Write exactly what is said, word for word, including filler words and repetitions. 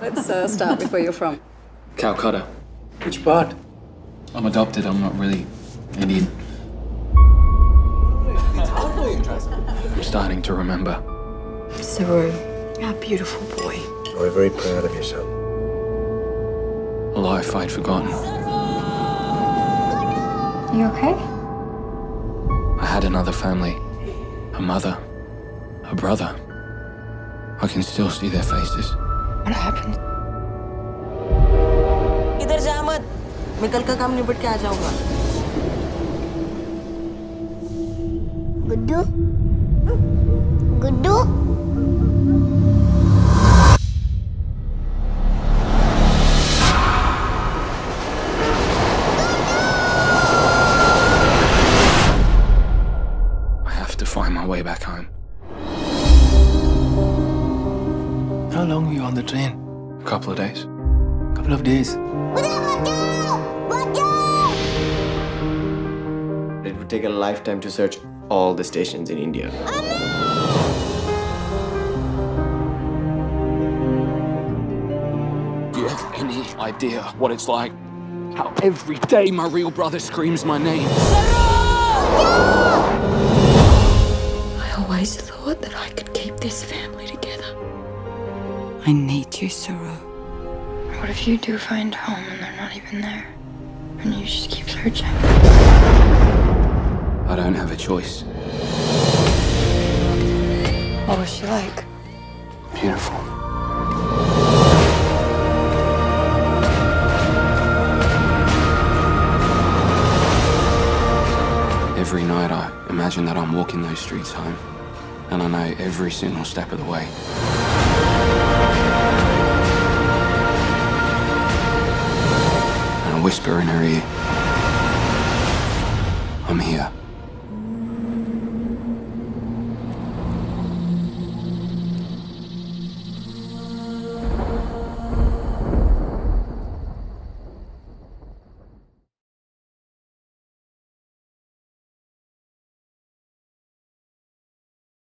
Let's uh, start with where you're from. Calcutta. Which part? I'm adopted, I'm not really Indian. I'm starting to remember. Saru, our beautiful boy. We're very proud of you, son. A life I'd forgotten. Are you okay? I had another family. A mother. A brother. I can still see their faces. What happened? इधर जा मत, मैं कल का काम निपट के आ जाऊंगा। Guddu, Guddu. I have to find my way back home. How long were you on the train? A couple of days. A couple of days. It would take a lifetime to search all the stations in India. Do you have any idea what it's like? How every day my real brother screams my name. I always thought that I could keep this family together. I need you, Saru. What if you do find home and they're not even there? And you just keep searching? I don't have a choice. What was she like? Beautiful. Every night I imagine that I'm walking those streets home, and I know every single step of the way. And I whisper in her ear, I'm here.